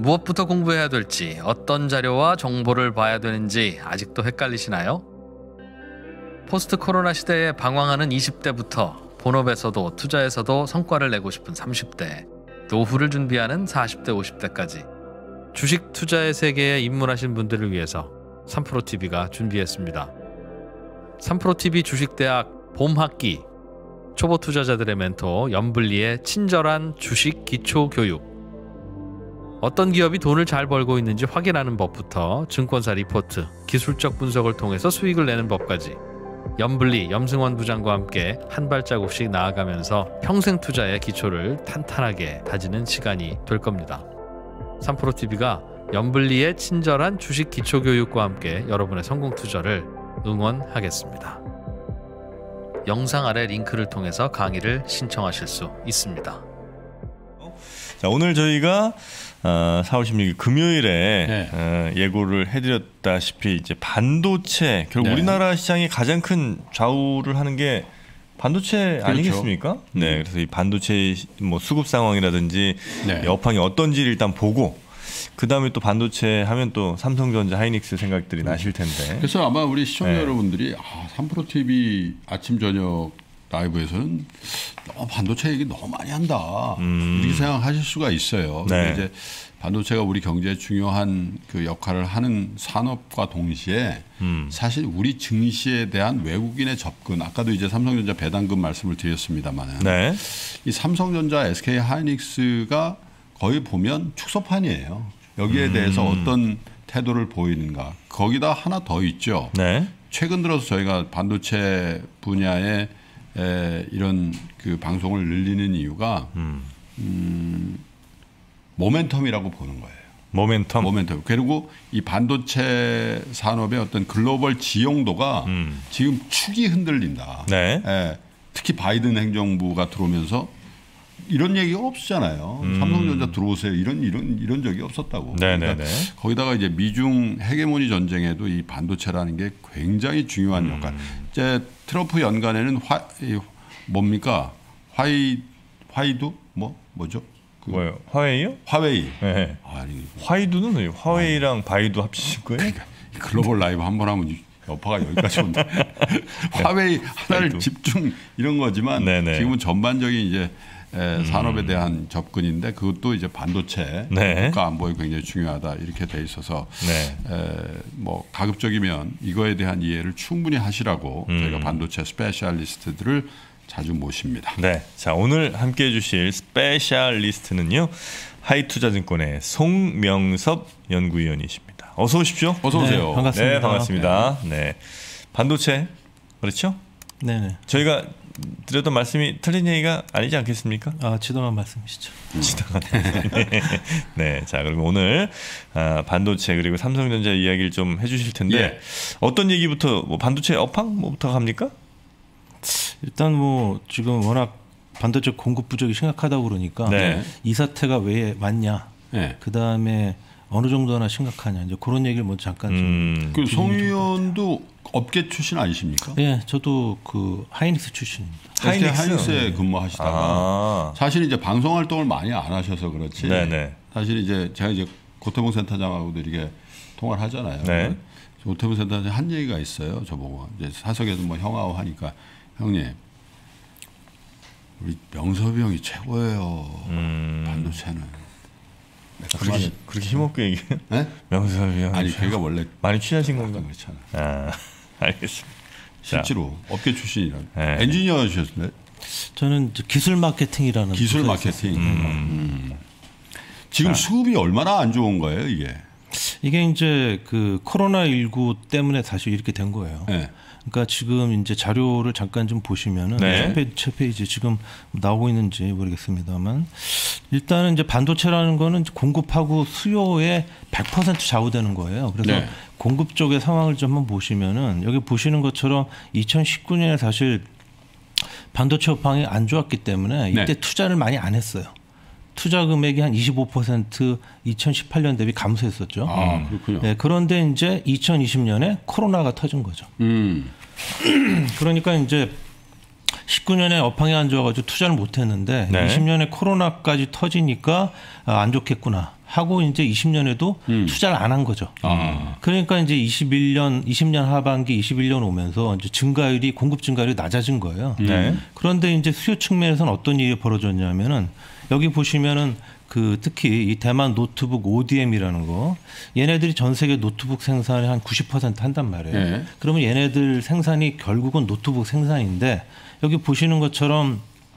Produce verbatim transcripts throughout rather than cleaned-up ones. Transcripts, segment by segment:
무엇부터 공부해야 될지, 어떤 자료와 정보를 봐야 되는지 아직도 헷갈리시나요? 포스트 코로나 시대에 방황하는 이십 대부터 본업에서도 투자에서도 성과를 내고 싶은 삼십 대, 노후를 준비하는 사십 대, 오십 대까지 주식 투자의 세계에 입문하신 분들을 위해서 삼프로티비가 준비했습니다. 삼프로티비 주식대학 봄학기, 초보 투자자들의 멘토 연블리의 친절한 주식 기초 교육, 어떤 기업이 돈을 잘 벌고 있는지 확인하는 법부터 증권사 리포트, 기술적 분석을 통해서 수익을 내는 법까지 연블리, 염승원 부장과 함께 한 발자국씩 나아가면서 평생 투자의 기초를 탄탄하게 다지는 시간이 될 겁니다. 삼프로티비가 연블리의 친절한 주식 기초 교육과 함께 여러분의 성공 투자를 응원하겠습니다. 영상 아래 링크를 통해서 강의를 신청하실 수 있습니다. 자, 오늘 저희가 어, 사월 십육일 금요일에 네. 어, 예고를 해드렸다시피 이제 반도체, 결국 네. 우리나라 시장이 가장 큰 좌우를 하는 게 반도체 그렇죠. 아니겠습니까? 음. 네, 그래서 이 반도체 뭐 수급 상황이라든지 네. 여파이 어떤지를 일단 보고, 그 다음에 또 반도체 하면 또 삼성전자, 하이닉스 생각들이 나실 텐데. 그래서 아마 우리 시청자 네. 여러분들이 아, 삼프로티비 아침 저녁 라이브에서는 너무 반도체 얘기 너무 많이 한다 음. 이렇게 생각하실 수가 있어요. 네. 근데 이제 반도체가 우리 경제에 중요한 그 역할을 하는 산업과 동시에 음. 사실 우리 증시에 대한 외국인의 접근, 아까도 이제 삼성전자 배당금 말씀을 드렸습니다만은 네. 이 삼성전자, 에스케이 하이닉스가 거의 보면 축소판이에요. 여기에 음. 대해서 어떤 태도를 보이는가. 거기다 하나 더 있죠. 네. 최근 들어서 저희가 반도체 분야에 에, 이런 그 방송을 늘리는 이유가 음. 음, 모멘텀이라고 보는 거예요. 모멘텀. 모멘텀. 그리고 이 반도체 산업의 어떤 글로벌 지용도가 음. 지금 축이 흔들린다. 네. 예, 특히 바이든 행정부가 들어오면서 이런 얘기가 없었잖아요. 음. 삼성전자 들어오세요. 이런 이런 이런 적이 없었다고. 네네네. 그러니까 거기다가 이제 미중 헤게모니 전쟁에도 이 반도체라는 게 굉장히 중요한 음. 역할. 이제 트럼프 연간에는 화 이, 뭡니까 화이 화이두 뭐 뭐죠? 그 뭐요? 화웨이요? 화웨이. 네. 아니 화이두는 왜 화웨이랑 바이두 합치신 거예요? 그러니까 글로벌 라이브 한 번 하면 여파가 여기까지 온다. 화웨이 하나를 화이두. 집중 이런 거지만 네네. 지금은 전반적인 이제 에, 산업에 대한 접근인데 그것도 이제 반도체 네. 국가 안보에 굉장히 중요하다 이렇게 돼 있어서 네. 에, 뭐 가급적이면 이거에 대한 이해를 충분히 하시라고 음. 저희가 반도체 스페셜리스트들을 자주 모십니다. 네, 자 오늘 함께해 주실 스페셜리스트는요 하이투자증권의 송명섭 연구위원이십니다. 어서 오십시오. 어서 오세요. 네, 반갑습니다. 네, 반갑습니다. 네, 반도체 그렇죠? 네네. 저희가 드렸던 말씀이 틀린 얘기가 아니지 않겠습니까? 아, 지도만 말씀이시죠. 지당한 네, 자 그러면 오늘 아, 반도체 그리고 삼성전자 이야기를 좀 해주실 텐데 예. 어떤 얘기부터 뭐 반도체 업황 뭐부터 합니까? 일단 뭐 지금 워낙 반도체 공급 부족이 심각하다고 그러니까 네. 이 사태가 왜 왔냐, 네. 그 다음에 어느 정도나 심각하냐, 이제 그런 얘기를 먼저 잠깐 좀. 음, 그 송 의원도 업계 출신 아니십니까? 예, 저도 그 하이닉스 출신입니다. 하이닉스? 하이닉스. 하이닉스에 근무하시다가 아, 사실 이제 방송 활동을 많이 안 하셔서 그렇지. 네네. 사실 이제 제가 이제 고태봉 센터장하고도 이렇게 통화를 하잖아요. 네. 고태봉 센터장 한 얘기가 있어요. 저보고 이제 사석에서 뭐 형하고 하니까 형님 우리 명섭이 형이 최고예요. 음, 반도체는. 내가 그 그렇게, 말에- 그렇게 힘없게 얘기해? 네? 명섭이 형 아니 걔가 원래 많이 취하신 건가? 그렇잖아. 아, 알겠습니다. 실제로 업계 출신이라 네. 엔지니어셨는데 저는 이제 기술 마케팅이라는 기술 부서에 마케팅. 있었어요. 음. 지금 수급이 얼마나 안 좋은 거예요 이게? 이게 이제 그 코로나십구 때문에 사실 이렇게 된 거예요. 네. 그러니까 지금 이제 자료를 잠깐 좀 보시면은 네. 첫 페이지, 첫 페이지 지금 나오고 있는지 모르겠습니다만 일단은 이제 반도체라는 거는 공급하고 수요에 백 퍼센트 좌우되는 거예요. 그래서 네. 공급 쪽의 상황을 좀 한번 보시면은 여기 보시는 것처럼 이천십구 년에 사실 반도체 업황이 안 좋았기 때문에 이때 네. 투자를 많이 안 했어요. 투자 금액이 한 이십오 퍼센트 이천십팔 년 대비 감소했었죠. 아 그렇군요. 네, 그런데 이제 이천이십 년에 코로나가 터진 거죠. 음. 그러니까 이제 십구 년에 업황이 안 좋아가지고 투자를 못했는데 네. 이십 년에 코로나까지 터지니까 아, 안 좋겠구나 하고 이제 이십 년에도 음. 투자를 안 한 거죠. 아. 그러니까 이제 이십일 년, 이십 년 하반기, 이십일 년 오면서 이제 증가율이 공급 증가율이 낮아진 거예요. 네. 그런데 이제 수요 측면에서는 어떤 일이 벌어졌냐면은 여기 보시면은 그 특히 이 대만 노트북 오디엠이라는 거 얘네들이 전 세계 노트북 생산의 한 구십 퍼센트 한단 말이에요. 네. 그러면 얘네들 생산이 결국은 노트북 생산인데 여기 보시는 것처럼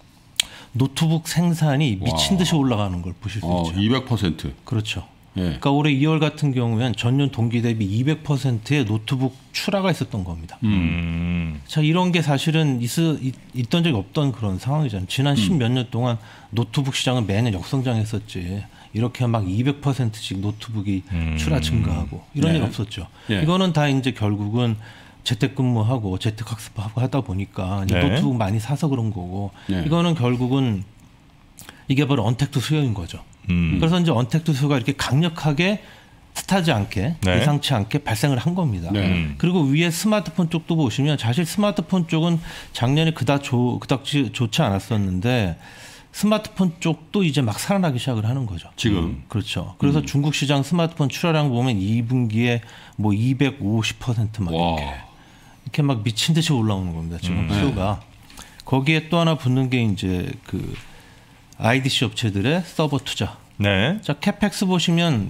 노트북 생산이 미친 듯이 올라가는 걸 보실 수 어, 있죠. 이백 퍼센트. 그렇죠. 예. 그러니까 올해 이월 같은 경우에는 전년 동기 대비 이백 퍼센트의 노트북 출하가 있었던 겁니다. 음. 자, 이런 게 사실은 있, 있, 있던 적이 없던 그런 상황이잖아요. 지난 십몇 년 동안 노트북 시장은 매년 역성장했었지. 이렇게 막 이백 퍼센트씩 노트북이 음. 출하 증가하고 이런 네. 일 없었죠. 예. 이거는 다 이제 결국은 재택근무하고 재택학습하고 하다 보니까 이제 네. 노트북 많이 사서 그런 거고 네. 이거는 결국은 이게 바로 언택트 수요인 거죠. 음. 그래서 이제 언택트 수요가 이렇게 강력하게 뜻하지 않게 네. 예상치 않게 발생을 한 겁니다. 네. 음. 그리고 위에 스마트폰 쪽도 보시면 사실 스마트폰 쪽은 작년에 그닥 좋, 그닥 좋지 않았었는데 스마트폰 쪽도 이제 막 살아나기 시작을 하는 거죠. 지금. 그렇죠. 그래서 음. 중국 시장 스마트폰 출하량 보면 이 분기에 뭐 이백오십 퍼센트 막 와. 이렇게, 이렇게 막 미친 듯이 올라오는 겁니다. 지금 음. 수요가. 거기에 또 하나 붙는 게 이제 그 아이디씨 업체들의 서버 투자. 네. 자, 캐펙스 보시면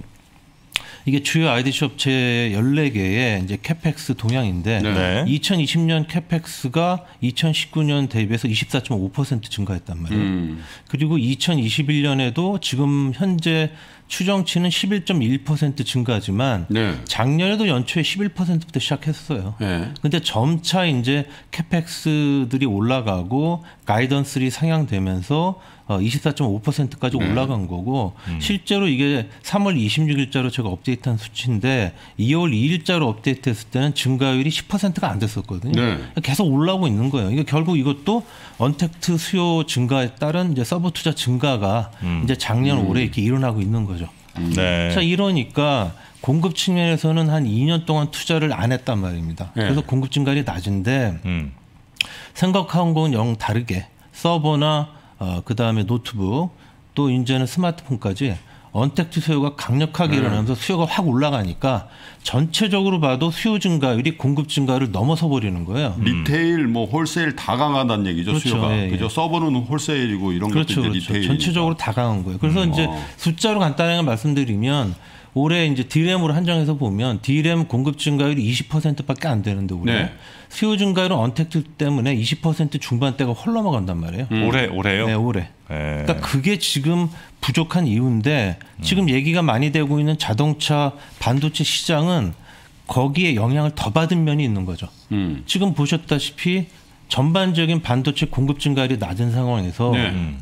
이게 주요 아이디씨 업체 열네 개의 이제 캐펙스 동향인데 네. 네. 이천이십 년 캐펙스가 이천십구 년 대비해서 이십사 점 오 퍼센트 증가했단 말이에요. 음. 그리고 이천이십일 년에도 지금 현재 추정치는 십일 점 일 퍼센트 증가지만 네. 작년에도 연초에 십일 퍼센트부터 시작했어요. 네. 근데 점차 이제 캐펙스들이 올라가고 가이던스들이 상향되면서 어, 이십사 점 오 퍼센트까지 네. 올라간 거고 음. 실제로 이게 삼월 이십육일자로 제가 업데이트한 수치인데 이월 이일자로 업데이트했을 때는 증가율이 십 퍼센트가 안 됐었거든요. 네. 계속 올라오고 있는 거예요. 이게 결국 이것도 언택트 수요 증가에 따른 이제 서버 투자 증가가 음. 이제 작년 올해 이렇게 일어나고 있는 거죠. 네. 자, 이러니까 공급 측면에서는 한 이 년 동안 투자를 안 했단 말입니다. 네. 그래서 공급 증가율이 낮은데 음. 생각한 건 영 다르게 서버나 어, 그다음에 노트북 또 이제는 스마트폰까지 언택트 수요가 강력하게 네. 일어나면서 수요가 확 올라가니까 전체적으로 봐도 수요 증가율이 공급 증가를 넘어서 버리는 거예요. 리테일 뭐 홀세일 다 강하다는 얘기죠. 그렇죠. 수요가. 예, 예. 그죠. 서버는 홀세일이고 이런 그렇죠, 것도 이제 그렇죠. 리테일. 전체적으로 다 강한 거예요. 그래서 음. 이제 어. 숫자로 간단하게 말씀드리면 올해 이제 디램으로 한정해서 보면 디램 공급 증가율이 이십 퍼센트밖에 안 되는데 올해 네. 수요 증가율은 언택트 때문에 이십 퍼센트 중반대가 홀 넘어간단 말이에요. 음. 올해 올해요. 네, 올해. 네. 그러니까 그게 지금 부족한 이유인데 지금 얘기가 많이 되고 있는 자동차 반도체 시장은 거기에 영향을 더 받은 면이 있는 거죠. 음. 지금 보셨다시피 전반적인 반도체 공급 증가율이 낮은 상황에서 네. 음.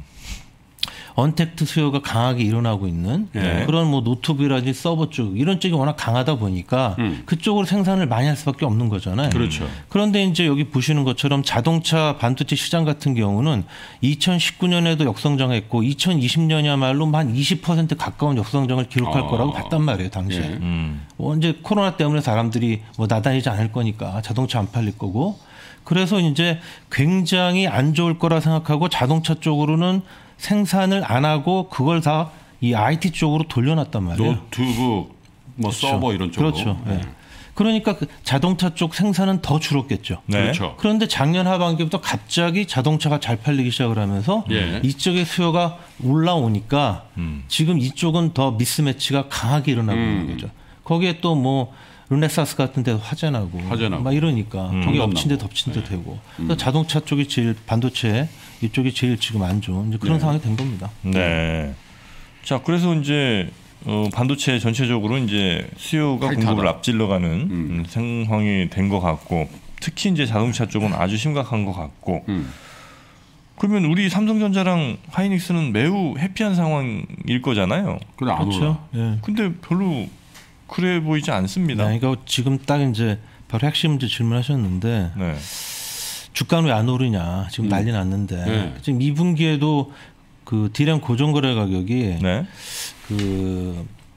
언택트 수요가 강하게 일어나고 있는 네. 그런 뭐 노트북이라든지 서버 쪽 이런 쪽이 워낙 강하다 보니까 음. 그쪽으로 생산을 많이 할 수밖에 없는 거잖아요. 그렇죠. 그런데 이제 여기 보시는 것처럼 자동차 반도체 시장 같은 경우는 이천십구 년에도 역성장했고 이천이십 년이야말로 한 이십 퍼센트 가까운 역성장을 기록할 아. 거라고 봤단 말이에요, 당시에. 예. 음. 뭐 이제 코로나 때문에 사람들이 뭐 나다니지 않을 거니까 자동차 안 팔릴 거고 그래서 이제 굉장히 안 좋을 거라 생각하고 자동차 쪽으로는 생산을 안 하고 그걸 다 이 아이티 쪽으로 돌려놨단 말이에요. 노트북 뭐 그렇죠. 서버 이런 쪽으로. 그렇죠. 예. 네. 그러니까 그 자동차 쪽 생산은 더 줄었겠죠. 네. 그렇죠. 그런데 작년 하반기부터 갑자기 자동차가 잘 팔리기 시작을 하면서 예. 이쪽의 수요가 올라오니까 음. 지금 이쪽은 더 미스매치가 강하게 일어나고 음. 있는 거죠. 거기에 또 뭐 르네사스 같은 데도 화재나고 화재나고. 막 이러니까 음. 거기 음. 엎친 데 덮친 데 네. 되고 그래서 자동차 쪽이 제일 반도체 이쪽이 제일 지금 안 좋은 이제 그런 네. 상황이 된 겁니다. 네. 자, 그래서 이제 어, 반도체 전체적으로 이제 수요가 타이트하다. 공급을 앞질러가는 음. 음, 상황이 된 것 같고, 특히 이제 자동차 쪽은 아주 심각한 것 같고. 음. 그러면 우리 삼성전자랑 하이닉스는 매우 해피한 상황일 거잖아요. 근데 안 올라. 그렇죠. 예. 근데 별로 그래 보이지 않습니다. 네, 이거 지금 딱 이제 바로 핵심 문제 질문하셨는데 네. 주가는 왜 안 오르냐 지금 음. 난리 났는데 네. 지금 이 분기에도 그 디램 고정거래 가격이 네. 그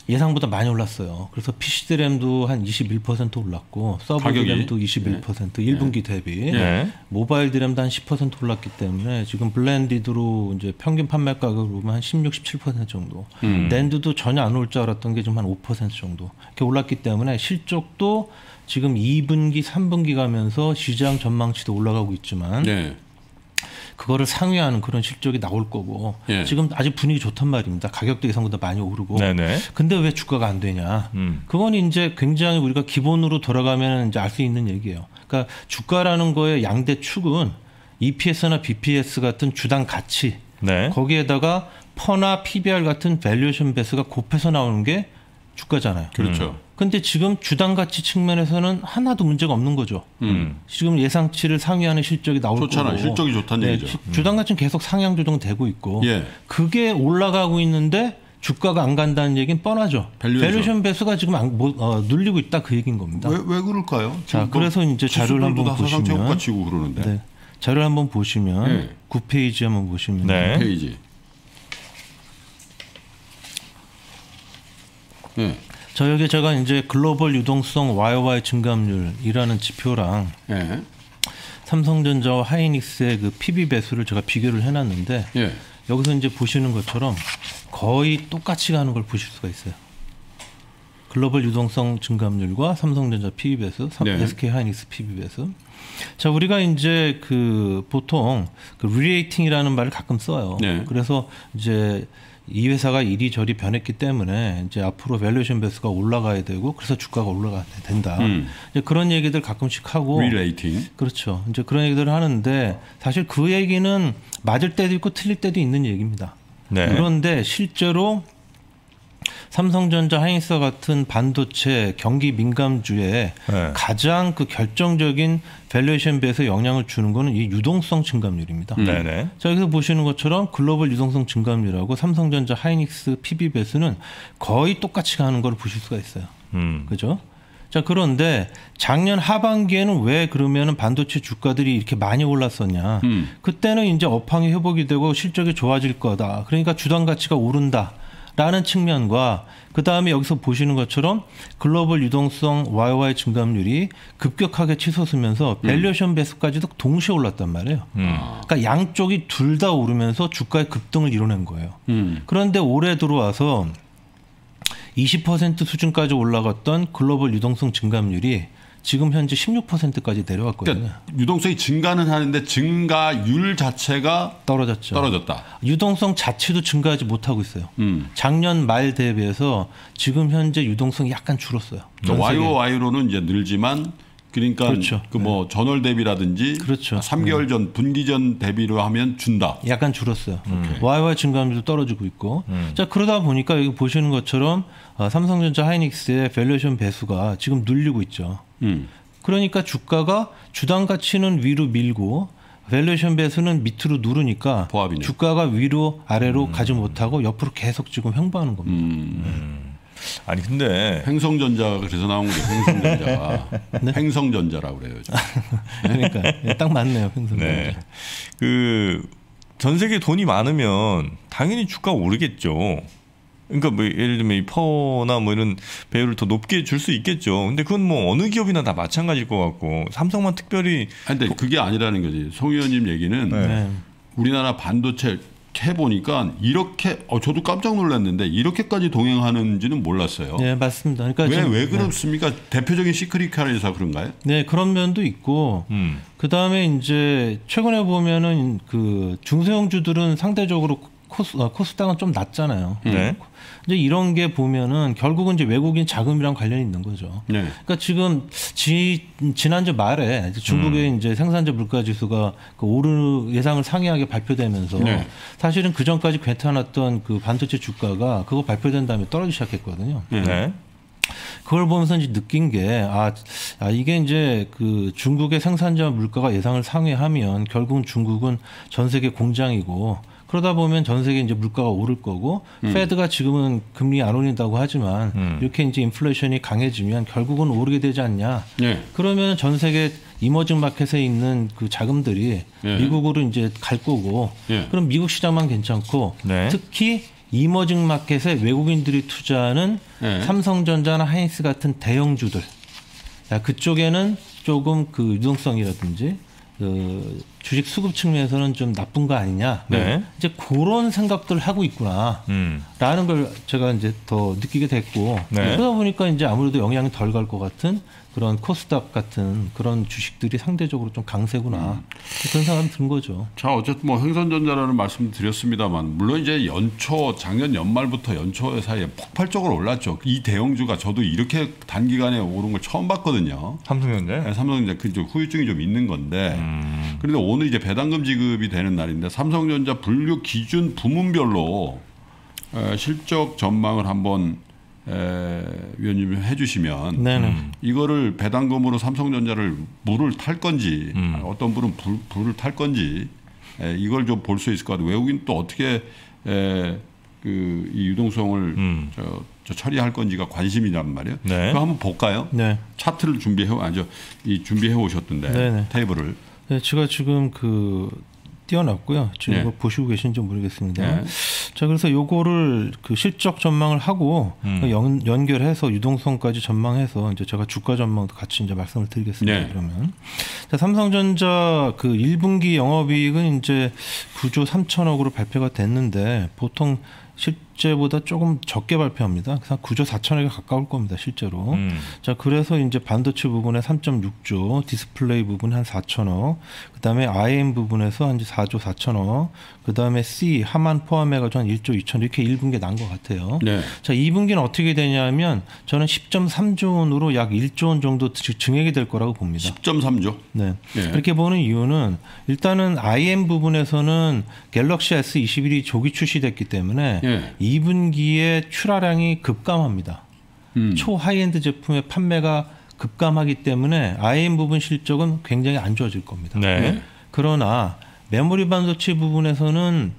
예상보다 많이 올랐어요. 그래서 피시디램도 한 이십일 퍼센트 올랐고 서버 디램도 이십일 퍼센트 네. 일 분기 대비 네. 모바일 디램도 한 십 퍼센트 올랐기 때문에 지금 블렌디드로 이제 평균 판매 가격으로 보면 한 십육, 십칠 퍼센트 정도. 음. 낸드도 전혀 안 올 줄 알았던 게 좀 한 오 퍼센트 정도 이렇게 올랐기 때문에 실적도 지금 이 분기, 삼 분기 가면서 시장 전망치도 올라가고 있지만 네. 그거를 상회하는 그런 실적이 나올 거고 예. 지금 아직 분위기 좋단 말입니다. 가격도 예상보다 많이 오르고. 네네. 근데 왜 주가가 안 되냐? 음. 그건 이제 굉장히 우리가 기본으로 돌아가면 이제 알 수 있는 얘기예요. 그러니까 주가라는 거의 양대 축은 이피에스나 비피에스 같은 주당 가치 네. 거기에다가 퍼나 피비알 같은 밸류에이션 베이스가 곱해서 나오는 게 주가잖아요. 그렇죠. 근데 지금 주당 가치 측면에서는 하나도 문제가 없는 거죠. 음. 지금 예상치를 상회하는 실적이 나올 좋잖아요. 거고. 실적이 좋다는 네, 얘기죠. 주당 가치는 계속 상향 조정되고 있고 예. 그게 올라가고 있는데 주가가 안 간다는 얘기는 뻔하죠. 밸류에이션 베이스가 지금 안, 뭐, 어, 눌리고 있다 그 얘기인 겁니다. 왜, 왜 그럴까요? 자, 그래서 이제 자료를 한번 보시면 치고 그러는데. 네, 자료를 한번 보시면 네. 구 페이지 한번 보시면 네. 구 페이지. 네. 저 여기 제가 이제 글로벌 유동성 와이오와이 증감률이라는 지표랑 네. 삼성전자와 하이닉스의 그 피비 배수를 제가 비교를 해놨는데 네. 여기서 이제 보시는 것처럼 거의 똑같이 가는 걸 보실 수가 있어요. 글로벌 유동성 증감률과 삼성전자 피비 배수, 네. 에스케이 하이닉스 피비 배수. 자, 우리가 이제 그 보통 그 리레이팅이라는 말을 가끔 써요. 네. 그래서 이제 이 회사가 이리저리 변했기 때문에 이제 앞으로 밸류에이션 베이스가 올라가야 되고 그래서 주가가 올라가야 된다. 음. 이제 그런 얘기들 가끔씩 하고 리레이팅. 그렇죠. 이제 그런 얘기들을 하는데 사실 그 얘기는 맞을 때도 있고 틀릴 때도 있는 얘기입니다. 네. 그런데 실제로 삼성전자, 하이닉스 같은 반도체 경기 민감주에 네. 가장 그 결정적인 밸류에이션 베이스에 영향을 주는 거는 이 유동성 증감률입니다. 음. 네네. 자, 여기서 보시는 것처럼 글로벌 유동성 증감률하고 삼성전자, 하이닉스 피비 배수는 거의 똑같이 가는 걸 보실 수가 있어요. 음. 그죠? 자, 그런데 작년 하반기에는 왜 그러면은 반도체 주가들이 이렇게 많이 올랐었냐? 음. 그때는 이제 업황이 회복이 되고 실적이 좋아질 거다. 그러니까 주당 가치가 오른다. 라는 측면과 그 다음에 여기서 보시는 것처럼 글로벌 유동성 와이오와이 증감률이 급격하게 치솟으면서 밸류에이션 베이스까지도 동시에 올랐단 말이에요. 음. 그러니까 양쪽이 둘 다 오르면서 주가의 급등을 이뤄낸 거예요. 음. 그런데 올해 들어와서 이십 퍼센트 수준까지 올라갔던 글로벌 유동성 증감률이 지금 현재 십육 퍼센트까지 내려왔거든요. 그러니까 유동성이 증가는 하는데 증가율 자체가 떨어졌죠. 떨어졌다. 유동성 자체도 증가하지 못하고 있어요. 음. 작년 말 대비해서 지금 현재 유동성이 약간 줄었어요. 그러니까 와이오와이로는 이제 늘지만 그러니까 그렇죠. 그 뭐 네. 전월 대비라든지 그렇죠. 삼 개월 전 네. 분기 전 대비로 하면 준다. 약간 줄었어요. 음. 와이오와이 증감률도 떨어지고 있고. 음. 자, 그러다 보니까 여기 보시는 것처럼 삼성전자, 하이닉스의 밸류에이션 배수가 지금 눌리고 있죠. 음. 그러니까 주가가 주당 가치는 위로 밀고 밸류에이션 배수는 밑으로 누르니까 보합이네요. 주가가 위로 아래로 음. 가지 못하고 옆으로 계속 지금 횡보하는 겁니다. 음. 음. 아니 근데 횡성전자가 그래서 나온 게 횡성전자가 네? 횡성전자라고 그래요. 그러니까 딱 맞네요. 횡성전자. 네. 그 전 세계 돈이 많으면 당연히 주가가 오르겠죠. 그러니까 뭐 예를 들면 이 퍼나 뭐 이런 배율을 더 높게 줄 수 있겠죠. 근데 그건 뭐 어느 기업이나 다 마찬가지일 것 같고 삼성만 특별히. 아니, 근데 그게 아니라는 거지. 송 의원님 얘기는 네. 우리나라 반도체 해보니까 이렇게 어, 저도 깜짝 놀랐는데 이렇게까지 동행하는지는 몰랐어요. 네, 맞습니다. 그러니까 왜, 왜 그렇습니까? 네. 대표적인 시크릿카에서 그런가요? 네, 그런 면도 있고 음. 그 다음에 이제 최근에 보면은 그 중소형주들은 상대적으로 코스, 코스닥은 좀 낮잖아요. 네. 이제 이런 게 보면은 결국은 이제 외국인 자금이랑 관련이 있는 거죠. 네. 그러니까 지금 지, 지난주 말에 중국의 음. 이제 생산자 물가 지수가 그 오르 예상을 상회하게 발표되면서 네. 사실은 그 전까지 괜찮았던 그 반도체 주가가 그거 발표된 다음에 떨어지기 시작했거든요. 네. 그걸 보면서 이제 느낀 게 아, 아 이게 이제 그 중국의 생산자 물가가 예상을 상회하면 결국은 중국은 전 세계 공장이고. 그러다 보면 전 세계 이제 물가가 오를 거고, 음. 페드가 지금은 금리 안 올린다고 하지만 음. 이렇게 이제 인플레이션이 강해지면 결국은 오르게 되지 않냐. 네. 그러면 전 세계 이머징 마켓에 있는 그 자금들이 네. 미국으로 이제 갈 거고, 네. 그럼 미국 시장만 괜찮고, 네. 특히 이머징 마켓에 외국인들이 투자하는 네. 삼성전자나 하이닉스 같은 대형주들. 야, 그쪽에는 조금 그 유동성이라든지 그 주식 수급 측면에서는 좀 나쁜 거 아니냐. 네. 이제 그런 생각들을 하고 있구나. 음. 라는 걸 제가 이제 더 느끼게 됐고. 네. 그러다 보니까 이제 아무래도 영향이 덜 갈 것 같은 그런 코스닥 같은 그런 주식들이 상대적으로 좀 강세구나. 음. 그런 생각이 든 거죠. 자, 어쨌든 뭐 행선전자라는 말씀 드렸습니다만 물론 이제 연초 작년 연말부터 연초 사이에 폭발적으로 올랐죠. 이 대형주가 저도 이렇게 단기간에 오른 걸 처음 봤거든요. 삼성전자. 네, 삼성전자 그 좀 후유증이 좀 있는 건데. 음. 그런데 오늘 이제 배당금 지급이 되는 날인데 삼성전자 분류 기준 부문별로 에, 실적 전망을 한번 에, 위원님이 해주시면 음. 이거를 배당금으로 삼성전자를 물을 탈 건지 음. 어떤 분은 불, 불을 탈 건지 에, 이걸 좀 볼 수 있을 것 같아요. 외국인 또 어떻게 에, 그, 이 유동성을 음. 저, 저 처리할 건지가 관심이란 말이에요. 네. 그거 한번 볼까요? 네. 차트를 준비해 아니죠 이 준비해 오셨던데 네네. 테이블을. 네, 제가 지금 그 띄워놨고요. 지금 네. 이거 보시고 계신지 모르겠습니다. 네. 자, 그래서 요거를 그 실적 전망을 하고 음. 연, 연결해서 유동성까지 전망해서 이제 제가 주가 전망도 같이 이제 말씀을 드리겠습니다. 네. 그러면 자, 삼성전자 그 일 분기 영업이익은 이제 구조 삼천억으로 발표가 됐는데 보통 실제보다 조금 적게 발표합니다. 그래서 구조 사천억에 가까울 겁니다, 실제로. 음. 자, 그래서 이제 반도체 부분에 삼점육조, 디스플레이 부분 한 사천억, 그 다음에 아이엠 부분에서 한 사조 사천억, 그 다음에 C, 하만 포함해가지고 한 일조 이천억 이렇게 일 분기에 난 것 같아요. 네. 자, 이 분기는 어떻게 되냐면 저는 십점삼조 원으로 약 일조 원 정도 증액이 될 거라고 봅니다. 십점삼조? 네. 네. 그렇게 보는 이유는 일단은 아이엠 부분에서는 갤럭시 에스 이십일이 조기 출시됐기 때문에 네. 이 분기에 출하량이 급감합니다. 음. 초 하이엔드 제품의 판매가 급감하기 때문에 아이엠 부분 실적은 굉장히 안 좋아질 겁니다. 네. 네. 그러나 메모리 반도체 부분에서는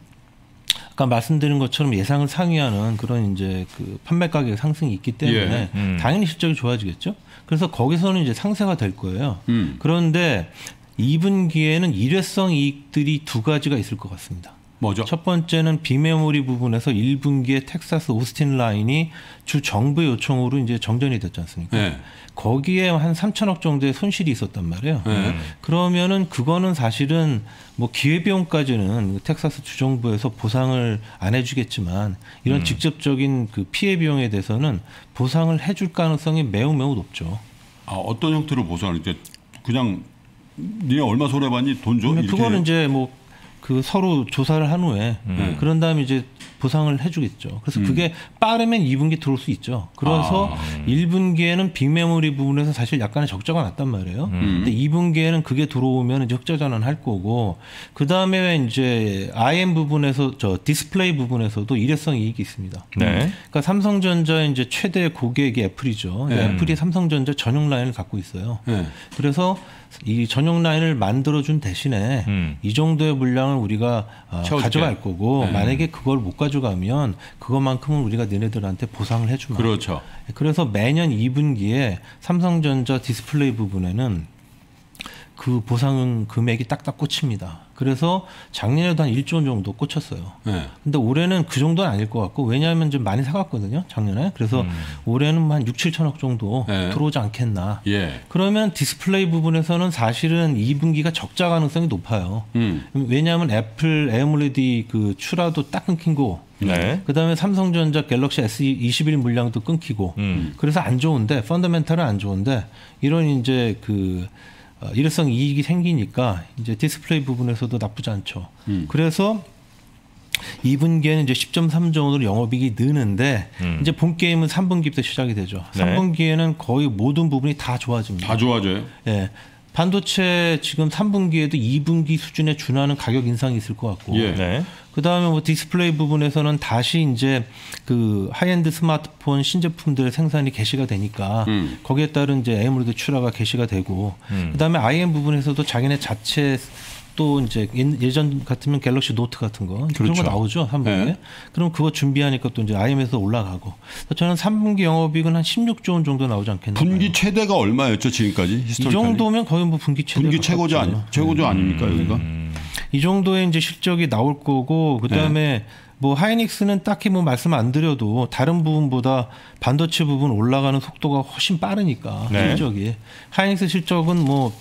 아까 말씀드린 것처럼 예상을 상회하는 그런 이제 그 판매 가격 상승이 있기 때문에 예. 음. 당연히 실적이 좋아지겠죠. 그래서 거기서는 이제 상세가 될 거예요. 음. 그런데 이 분기에는 일회성 이익들이 두 가지가 있을 것 같습니다. 뭐죠? 첫 번째는 비메모리 부분에서 일 분기에 텍사스 오스틴 라인이 주 정부 요청으로 이제 정전이 됐지 않습니까? 네. 거기에 한 삼천억 정도의 손실이 있었단 말이에요. 네. 그러면은 그거는 사실은 뭐 기회비용까지는 텍사스 주정부에서 보상을 안 해주겠지만 이런 음. 직접적인 그 피해 비용에 대해서는 보상을 해줄 가능성이 매우 매우 높죠. 아, 어떤 형태로 보상을 이제 그냥 니네 얼마 손해 봤니 돈 줘? 그거는 이제 뭐 그 서로 조사를 한 후에 음. 그런 다음에 이제 보상을 해주겠죠. 그래서 음. 그게 빠르면 이 분기 들어올 수 있죠. 그래서 아. 일 분기에는 빅메모리 부분에서 사실 약간의 적자가 났단 말이에요. 음. 근데 이 분기에는 그게 들어오면 이제 흑자 전환할 거고, 그 다음에 이제 아이엠 부분에서 저 디스플레이 부분에서도 일회성 이익이 있습니다. 네. 그러니까 삼성전자의 이제 최대 고객이 애플이죠. 네. 애플이 삼성전자 전용 라인을 갖고 있어요. 네. 그래서 이 전용 라인을 만들어준 대신에 음. 이 정도의 물량을 우리가 어, 가져갈 거고 네. 만약에 그걸 못 가져가면 그것만큼은 우리가 너네들한테 보상을 해주마. 그렇죠. 그래서 매년 이 분기에 삼성전자 디스플레이 부분에는 그 보상 금액이 딱딱 꽂힙니다. 그래서 작년에도 한 일조 원 정도 꽂혔어요. 네. 근데 올해는 그 정도는 아닐 것 같고, 왜냐하면 좀 많이 사갔거든요, 작년에. 그래서 음. 올해는 한 육, 칠천억 정도 네. 들어오지 않겠나. 예. 그러면 디스플레이 부분에서는 사실은 이 분기가 적자 가능성이 높아요. 음. 왜냐하면 애플 에어몰레디 그 출하도 딱 끊긴 거. 네. 그다음에 삼성전자 갤럭시 에스 이십일 물량도 끊기고. 음. 그래서 안 좋은데, 펀더멘탈은 안 좋은데, 이런 이제 그 일회성 이익이 생기니까 이제 디스플레이 부분에서도 나쁘지 않죠. 음. 그래서 이 분기에는 이제 십점삼조 원으로 영업이익이 느는데 음. 이제 본 게임은 삼 분기부터 시작이 되죠. 네. 삼 분기에는 거의 모든 부분이 다 좋아집니다. 다 좋아져요? 예. 반도체 지금 삼 분기에도 이 분기 수준에 준하는 가격 인상이 있을 것 같고. 예. 네. 그 다음에 뭐 디스플레이 부분에서는 다시 이제 그 하이엔드 스마트폰 신제품들 생산이 개시가 되니까 음. 거기에 따른 이제 에이엠올레드 출하가 개시가 되고 음. 그 다음에 아이엠 부분에서도 자기네 자체 또 이제 예전 같으면 갤럭시 노트 같은 거 그렇죠. 그런 거 나오죠 삼 분기에. 네. 그럼 그거 준비하니까 또 이제 아이엠에서 올라가고. 저는 삼 분기 영업이익은 한 십육조 원 정도 나오지 않겠나. 분기 최대가 얼마였죠 지금까지? 이 정도면 거의 뭐 분기 최대. 분기 최고조 아니 최고조 아닙니까 음. 여기가? 이 정도의 이제 실적이 나올 거고 그다음에 네. 뭐 하이닉스는 딱히 뭐 말씀 안 드려도 다른 부분보다 반도체 부분 올라가는 속도가 훨씬 빠르니까 네. 실적이 하이닉스 실적은 뭐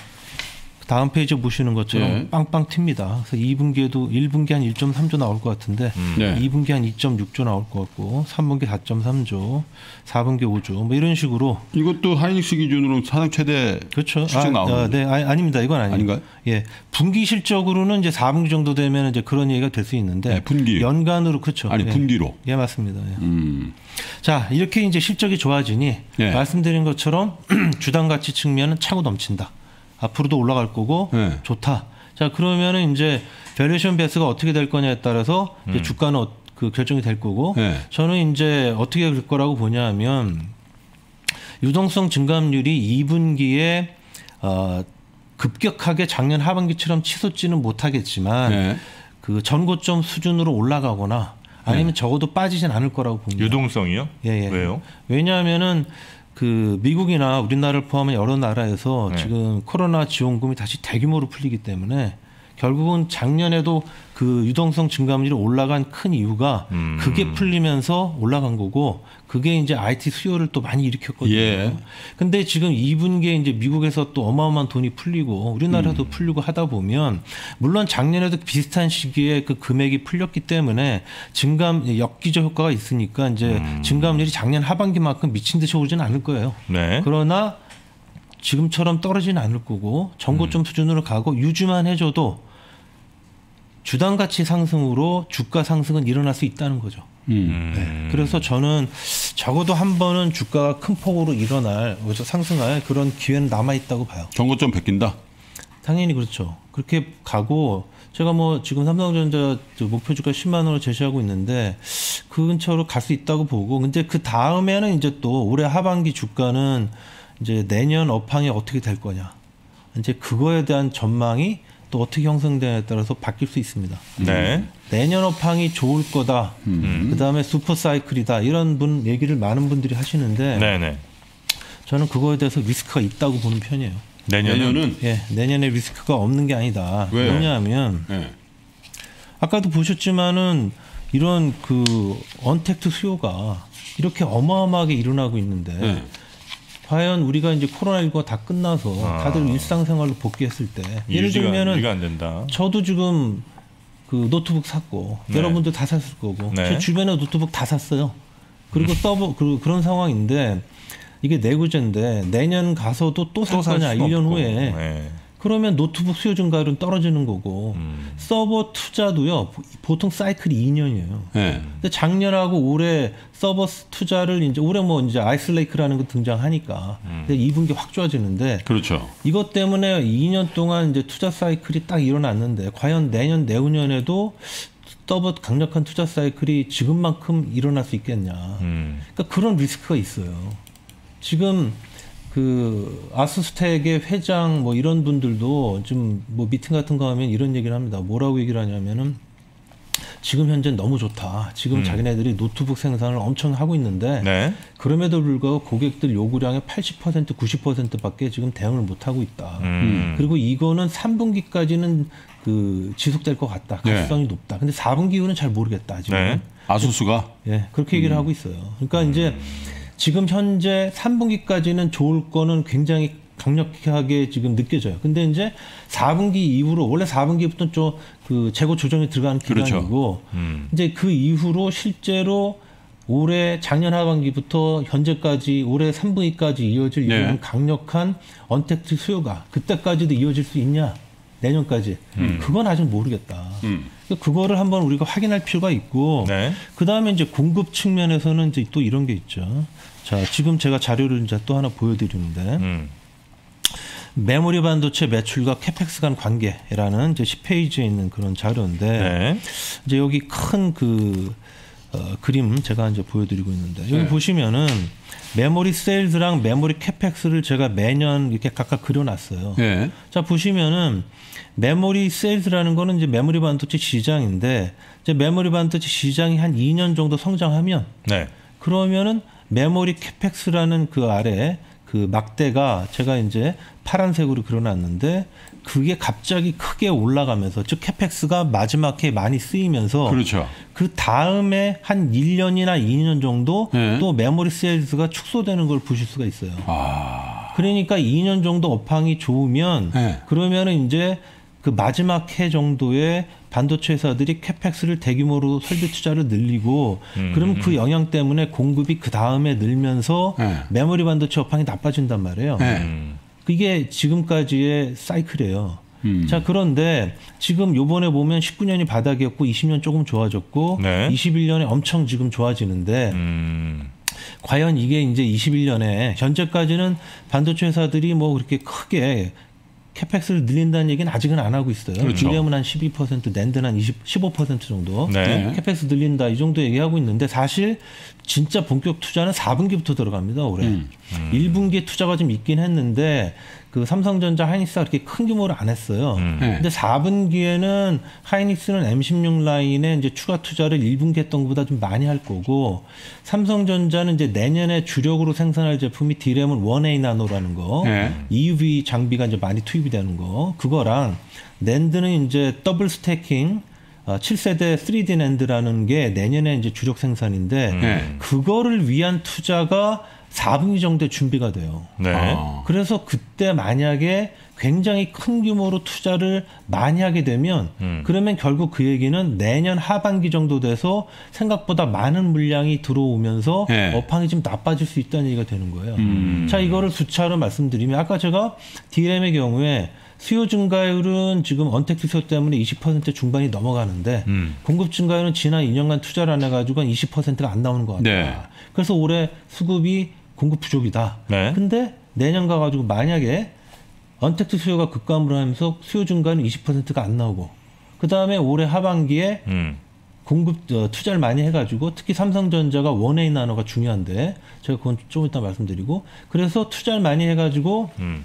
다음 페이지 보시는 것처럼 네. 빵빵 튑니다. 그래서 이 분기에도 일 분기 한 일 점 삼 조 나올 것 같은데 음. 네. 이 분기 한 이 점 육 조 나올 것 같고 삼 분기 사 점 삼 조, 사 분기 오 조 뭐 이런 식으로 이것도 하이닉스 기준으로 사상 최대 그렇죠. 실적 아, 나오는 아, 네, 아, 아닙니다. 이건 아니에요. 아닌가요? 예, 분기 실적으로는 이제 사 분기 정도 되면 이제 그런 얘기가 될 수 있는데 네, 분기 연간으로 그렇죠. 아니 예. 분기로. 예, 맞습니다. 예. 음. 자, 이렇게 이제 실적이 좋아지니 예. 말씀드린 것처럼 주당 가치 측면은 차고 넘친다. 앞으로도 올라갈 거고 네. 좋다. 자, 그러면은 이제 밸류에이션 베이스가 어떻게 될 거냐에 따라서 이제 음. 주가는 어, 그 결정이 될 거고 네. 저는 이제 어떻게 될 거라고 보냐면 유동성 증감률이 이 분기에 어, 급격하게 작년 하반기처럼 치솟지는 못하겠지만 네. 그 전고점 수준으로 올라가거나 아니면 네. 적어도 빠지진 않을 거라고 봅니다. 유동성이요? 예, 예. 왜요? 왜냐하면은 그 미국이나 우리나라를 포함한 여러 나라에서 네. 지금 코로나 지원금이 다시 대규모로 풀리기 때문에 결국은 작년에도 그 유동성 증감률이 올라간 큰 이유가 음. 그게 풀리면서 올라간 거고 그게 이제 아이티 수요를 또 많이 일으켰거든요. 예. 근데 지금 이 분기에 이제 미국에서 또 어마어마한 돈이 풀리고 우리나라도 음. 풀리고 하다 보면 물론 작년에도 비슷한 시기에 그 금액이 풀렸기 때문에 증감 역기저 효과가 있으니까 이제 음. 증감률이 작년 하반기만큼 미친 듯이 오르지는 않을 거예요. 네. 그러나 지금처럼 떨어지는 않을 거고 전고점 음. 수준으로 가고 유지만 해줘도 주당 가치 상승으로 주가 상승은 일어날 수 있다는 거죠. 음. 네. 그래서 저는 적어도 한 번은 주가가 큰 폭으로 일어날, 상승할 그런 기회는 남아 있다고 봐요. 전고점 베낀다? 당연히 그렇죠. 그렇게 가고 제가 뭐 지금 삼성전자 목표 주가 십만 원을 제시하고 있는데 그 근처로 갈 수 있다고 보고 근데 그 다음에는 이제 또 올해 하반기 주가는 이제 내년 업황이 어떻게 될 거냐. 이제 그거에 대한 전망이 또 어떻게 형성되냐에 따라서 바뀔 수 있습니다. 네. 내년 업황이 좋을 거다. 음. 그다음에 슈퍼 사이클이다. 이런 분 얘기를 많은 분들이 하시는데 네네. 저는 그거에 대해서 리스크가 있다고 보는 편이에요. 내년은? 내년은? 예, 내년에 리스크가 없는 게 아니다. 왜? 왜냐하면 네. 아까도 보셨지만은 이런 그 언택트 수요가 이렇게 어마어마하게 일어나고 있는데 네. 과연 우리가 이제 코로나십구가 다 끝나서 아. 다들 일상생활로 복귀했을 때 예를 들면은 안 된다. 저도 지금 그 노트북 샀고 네. 여러분도 다 샀을 거고 네. 제 주변에 노트북 다 샀어요. 그리고 서버 그, 그런 상황인데 이게 내구재인데 내년 가서도 또 살 거냐 일 년 없고. 후에 네. 그러면 노트북 수요 증가율은 떨어지는 거고 음. 서버 투자도요 보통 사이클이 이 년이에요. 네. 근데 작년하고 올해 서버 투자를 이제 올해 뭐 이제 아이슬레이크라는 거 등장하니까 음. 근데 이 분기 확 좋아지는데 그렇죠. 이것 때문에 이 년 동안 이제 투자 사이클이 딱 일어났는데 과연 내년 내후년에도 서버 강력한 투자 사이클이 지금만큼 일어날 수 있겠냐. 음. 그러니까 그런 리스크가 있어요. 지금 그 아수스텍의 회장 뭐 이런 분들도 좀 뭐 미팅 같은 거 하면 이런 얘기를 합니다. 뭐라고 얘기를 하냐면은 지금 현재 너무 좋다. 지금 음. 자기네들이 노트북 생산을 엄청 하고 있는데 네. 그럼에도 불구하고 고객들 요구량의 팔십 퍼센트, 구십 퍼센트밖에 지금 대응을 못 하고 있다. 음. 그리고 이거는 삼 분기까지는 그 지속될 것 같다. 가능성이 네. 높다. 근데 사 분기 이후는 잘 모르겠다. 지금 네. 아수스가 예, 네, 그렇게 얘기를 음. 하고 있어요. 그러니까 음. 이제 지금 현재 삼 분기까지는 좋을 거는 굉장히 강력하게 지금 느껴져요. 근데 이제 사 분기 이후로 원래 사 분기부터 좀 그 재고 조정이 들어가는 기간이고 그렇죠. 음. 이제 그 이후로 실제로 올해 작년 하반기부터 현재까지 올해 삼 분기까지 이어질 네. 이런 강력한 언택트 수요가 그때까지도 이어질 수 있냐? 내년까지. 음. 그건 아직 모르겠다. 음. 그거를 한번 우리가 확인할 필요가 있고 네. 그다음에 이제 공급 측면에서는 이제 또 이런 게 있죠. 자, 지금 제가 자료를 이제 또 하나 보여드리는데 음. 메모리 반도체 매출과 캐펙스 간 관계라는 이제 십 페이지에 있는 그런 자료인데 네. 이제 여기 큰 그 어, 그림 제가 이제 보여드리고 있는데 여기 네. 보시면은 메모리 세일즈랑 메모리 캐펙스를 제가 매년 이렇게 각각 그려놨어요. 네. 자, 보시면은 메모리 세일즈라는 거는 이제 메모리 반도체 시장인데 이제 메모리 반도체 시장이 한 이 년 정도 성장하면 네. 그러면은 메모리 캐펙스라는 그 아래 그 막대가 제가 이제 파란색으로 그려놨는데 그게 갑자기 크게 올라가면서 즉 캐펙스가 마지막 해에 많이 쓰이면서 그렇죠. 그 다음에 한 일 년이나 이 년 정도 네. 또 메모리 세일즈가 축소되는 걸 보실 수가 있어요. 아. 그러니까 이 년 정도 업황이 좋으면 네. 그러면은 이제 그 마지막 해 정도에 반도체 회사들이 캐펙스를 대규모로 설비 투자를 늘리고 음. 그럼 그 영향 때문에 공급이 그 다음에 늘면서 네. 메모리 반도체 업황이 나빠진단 말이에요. 네. 음. 그게 지금까지의 사이클이에요. 음. 자, 그런데 지금 요번에 보면 십구 년이 바닥이었고 이십 년 조금 좋아졌고 네. 이십일 년에 엄청 지금 좋아지는데 음. 과연 이게 이제 이십일 년에 현재까지는 반도체 회사들이 뭐 그렇게 크게 캐펙스를 늘린다는 얘기는 아직은 안 하고 있어요. 그렇죠. 디램은 한 십이 퍼센트, 낸드는 한 이십, 십오 퍼센트 정도 네. 캐펙스 늘린다 이 정도 얘기하고 있는데 사실 진짜 본격 투자는 사 분기부터 들어갑니다. 올해. 음. 음. 일 분기에 투자가 좀 있긴 했는데 그 삼성전자 하이닉스가 그렇게 큰 규모로 안 했어요. 음. 네. 근데 사 분기에는 하이닉스는 엠 십육 라인에 이제 추가 투자를 일 분기 했던 것보다 좀 많이 할 거고 삼성전자는 이제 내년에 주력으로 생산할 제품이 디램은 원 에이 나노라는 거, 네. 이 유 브이 장비가 이제 많이 투입이 되는 거, 그거랑 낸드는 이제 더블 스태킹 어, 칠 세대 쓰리 디 낸드라는 게 내년에 이제 주력 생산인데 네. 그거를 위한 투자가 사 분기 정도에 준비가 돼요. 네. 아. 그래서 그때 만약에 굉장히 큰 규모로 투자를 많이 하게 되면 음. 그러면 결국 그 얘기는 내년 하반기 정도 돼서 생각보다 많은 물량이 들어오면서 네. 업황이 좀 나빠질 수 있다는 얘기가 되는 거예요. 음. 자, 이거를 수차로 말씀드리면 아까 제가 디램의 경우에 수요 증가율은 지금 언택트 수요 때문에 이십 퍼센트 중반이 넘어가는데 음. 공급 증가율은 지난 이 년간 투자를 안 해가지고 한 이십 퍼센트가 안 나오는 것 같다. 네. 그래서 올해 수급이 공급 부족이다. 네. 근데 내년 가가지고 만약에 언택트 수요가 급감을 하면서 수요 증가는 이십 퍼센트가 안 나오고 그 다음에 올해 하반기에 음. 공급 어, 투자를 많이 해가지고 특히 삼성전자가 원 에이 나노가 중요한데 제가 그건 좀 이따 말씀드리고 그래서 투자를 많이 해가지고 음.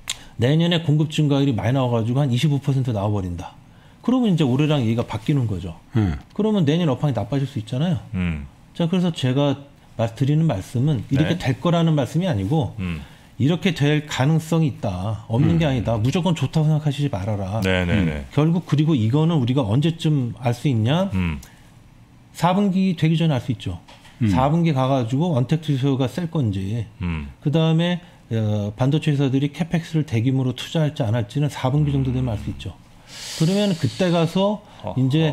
내년에 공급 증가율이 많이 나와가지고 한 이십오 퍼센트 나와버린다. 그러면 이제 올해랑 얘기가 바뀌는 거죠. 음. 그러면 내년 업황이 나빠질 수 있잖아요. 음. 자, 그래서 제가 말- 드리는 말씀은 이렇게 네. 될 거라는 말씀이 아니고 음. 이렇게 될 가능성이 있다. 없는 음. 게 아니다. 무조건 좋다고 생각하시지 말아라. 네네네. 결국 그리고 이거는 우리가 언제쯤 알 수 있냐? 음. 사 분기 되기 전에 알 수 있죠. 음. 사 분기 가가지고 언택트 수요가 셀 건지 음. 그 다음에 어, 반도체 회사들이 캐펙스를 대규모로 투자할지 안 할지는 사 분기 정도 되면 알 수 있죠. 그러면 그때 가서 이제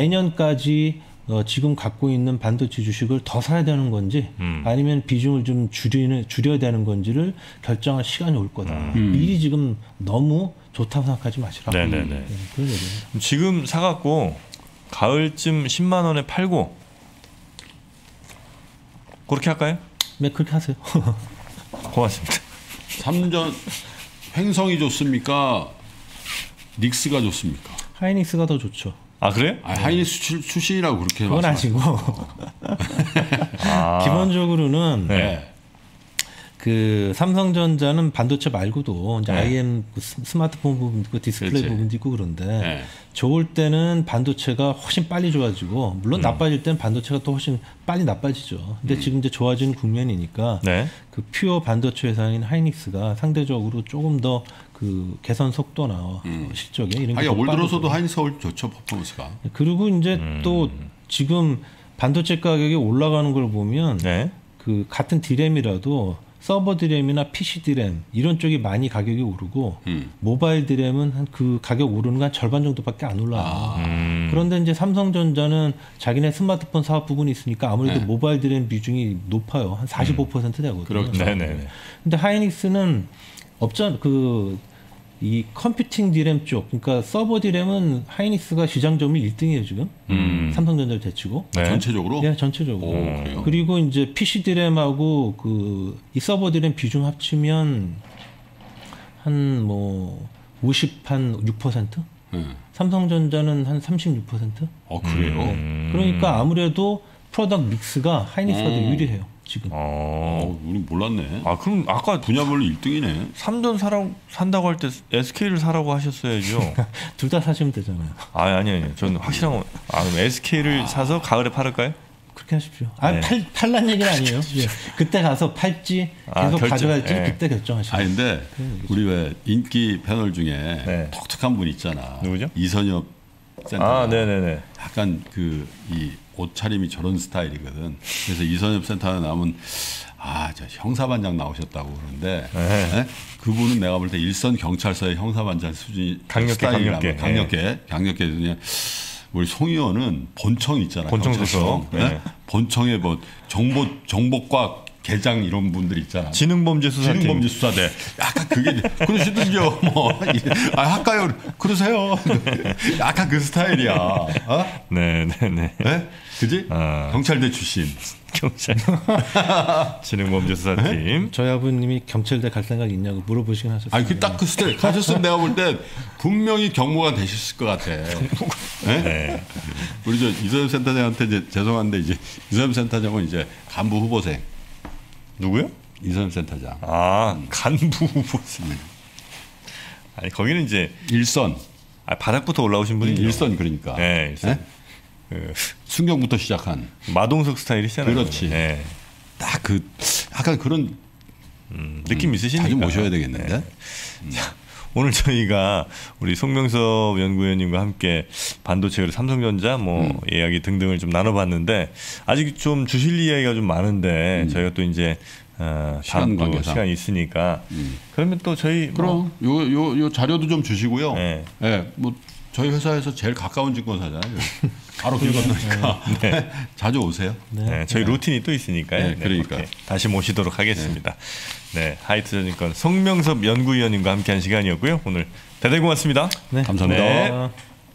내년까지 어, 지금 갖고 있는 반도체 주식을 더 사야 되는 건지 음. 아니면 비중을 좀 줄이는, 줄여야 되는 건지를 결정할 시간이 올 거다. 음. 미리 지금 너무 좋다고 생각하지 마시라. 네네네. 네, 그런 얘기입니다. 지금 사갖고 가을쯤 십만 원에 팔고 그렇게 할까요? 네, 그렇게 하세요. 고맙습니다. 삼 전 횡성이 좋습니까? 닉스가 좋습니까? 하이닉스가 더 좋죠. 아 그래요? 아, 하이닉스 출, 출신이라고 그렇게 그건 말씀하시죠. 아니고 아. 기본적으로는 네. 그 삼성전자는 반도체 말고도 이제 네. 아이엠 그 스- 스마트폰 부분도 있고 디스플레이 그렇지. 부분도 있고 그런데 네. 좋을 때는 반도체가 훨씬 빨리 좋아지고 물론 나빠질 때는 반도체가 또 훨씬 빨리 나빠지죠. 근데 지금 이제 좋아지는 국면이니까 네. 그 퓨어 반도체 회사인 하이닉스가 상대적으로 조금 더 그 개선 속도나 음. 실적에 이런 게 하긴 더 올 들어서도 빠르고. 하이닉스 서울 좋죠 퍼포먼스가. 그리고 이제 음. 또 지금 반도체 가격이 올라가는 걸 보면 네. 그 같은 디램이라도 서버 디램이나 피씨 디램 이런 쪽이 많이 가격이 오르고 음. 모바일 디램은 한 그 가격 오르는 건 절반 정도밖에 안 올라요. 음. 그런데 이제 삼성전자는 자기네 스마트폰 사업 부분이 있으니까 아무래도 네. 모바일 디램 비중이 높아요. 한 사십오 퍼센트 되거든요. 그렇죠. 네네네. 근데 하이닉스는 업자 그 이 컴퓨팅 디램 쪽, 그러니까 서버 디램은 하이닉스가 시장 점유율 일 등이에요 지금. 음. 삼성전자를 제치고. 네. 전체적으로. 예, 전체적으로. 오, 그래요? 그리고 이제 피씨 디램하고 그 이 서버 디램 비중 합치면 한 뭐 오십 한 육 퍼센트? 네. 삼성전자는 한 삼십육 퍼센트? 어 그래요. 음. 그러니까 아무래도 프로덕트 믹스가 하이닉스가 더 음. 유리해요 지금. 어. 어, 우리 몰랐네. 아 그럼 아까 분야별로 일 등이네. 삼전 사라고 산다고 할 때 에스케이를 사라고 하셨어야죠. 둘 다 사시면 되잖아요. 아 아니 아니. 저는 확실한 거. 아 그럼 에스케이를 사서 가을에 팔을까요? 그렇게 하십시오. 아, 네. 팔, 팔란 얘기는 아니에요. 예. 그때 가서 팔지 계속 아, 결정. 가져갈지 네. 그때 결정하시면. 아 근데 우리 왜 인기 패널 중에 네. 독특한 분 있잖아. 누구죠? 이선엽 센터. 아, 네네네. 약간 그 이 옷차림이 저런 스타일이거든. 그래서 이선엽 센터에 나오면 아, 저 형사반장 나오셨다고 그러는데 네. 네? 그분은 내가 볼 때 일선 경찰서의 형사반장 수준이 강력계, 스타일이라면 강력계. 강력계, 네. 강력계 그냥 우리 송 의원은 본청 있잖아요. 본청 경찰서. 소속. 네? 네. 본청에 뭐 정보 정보과 계장 이런 분들 있잖아. 지능범죄수사팀. 지능범죄수사대. 약간 그게 그러시든지요. 뭐, 아 할까요? 그러세요. 약간 그 스타일이야. 어? 네네네. 네? 그지? 아. 경찰대 출신. 경찰. 지능범죄수사팀. 저희 아버님이 경찰대 갈 생각 있냐고 물어보시긴 하셨어요. 아니 그 딱 그 스타일 가셨으면 내가 볼 때 분명히 경무관 되셨을 것 같아. 네? 네. 우리 저 이선엽 센터장한테 이제 죄송한데 이제 이선엽 센터장은 이제 간부 후보생. 누구요? 이선엽 센터장. 아, 간부 후보생. 아니 거기는 이제 일선. 아, 바닥부터 올라오신 분이 일선 그러니까. 네, 일선. 네? 그 순경부터 시작한. 마동석 스타일이잖아요. 그렇지. 네. 딱 그 약간 그런 음, 느낌 있으시니까. 자주 모셔야 되겠는데. 네. 오늘 저희가 우리 송명섭 연구위원님과 함께 반도체 그리고 삼성전자 뭐 음. 이야기 등등을 좀 나눠봤는데 아직 좀 주실 이야기가 좀 많은데 음. 저희가 또 이제 어, 시간 다음 또 관계상. 시간이 있으니까 음. 그러면 또 저희 뭐, 그럼 요 요 요 자료도 좀 주시고요. 네. 네, 뭐 저희 회사에서 제일 가까운 증권사잖아요. 바로 길 건너니까 네. 자주 오세요. 네. 네, 저희 루틴이 또 있으니까요. 네, 그러니까. 그렇게 다시 모시도록 하겠습니다. 네, 하이트전인권 송명섭 연구위원님과 함께한 시간이었고요. 오늘 대단히 고맙습니다. 네. 감사합니다. 네. 어,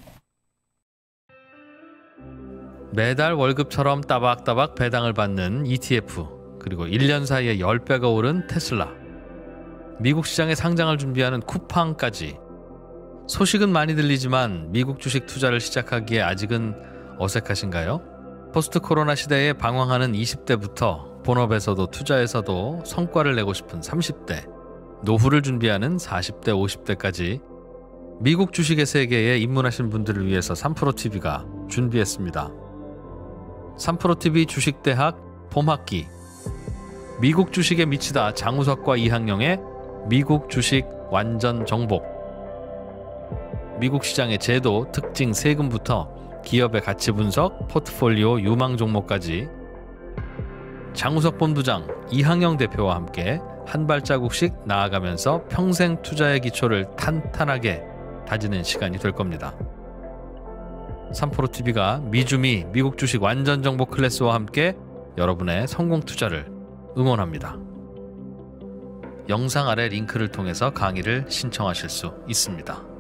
매달 월급처럼 따박따박 배당을 받는 이티에프, 그리고 일 년 사이에 십 배가 오른 테슬라, 미국 시장에 상장을 준비하는 쿠팡까지. 소식은 많이 들리지만 미국 주식 투자를 시작하기에 아직은 어색하신가요? 포스트 코로나 시대에 방황하는 이십 대부터 본업에서도 투자에서도 성과를 내고 싶은 삼십 대, 노후를 준비하는 사십 대, 오십 대까지 미국 주식의 세계에 입문하신 분들을 위해서 삼프로티비가 준비했습니다. 삼프로티비 주식대학 봄학기, 미국 주식에 미치다 장우석과 이항영의 미국 주식 완전 정복, 미국 시장의 제도, 특징, 세금부터 기업의 가치 분석, 포트폴리오 유망 종목까지 장우석 본부장, 이항영 대표와 함께 한 발자국씩 나아가면서 평생 투자의 기초를 탄탄하게 다지는 시간이 될 겁니다. 삼프로티비가 미주미 미국 주식 완전 정보 클래스와 함께 여러분의 성공 투자를 응원합니다. 영상 아래 링크를 통해서 강의를 신청하실 수 있습니다.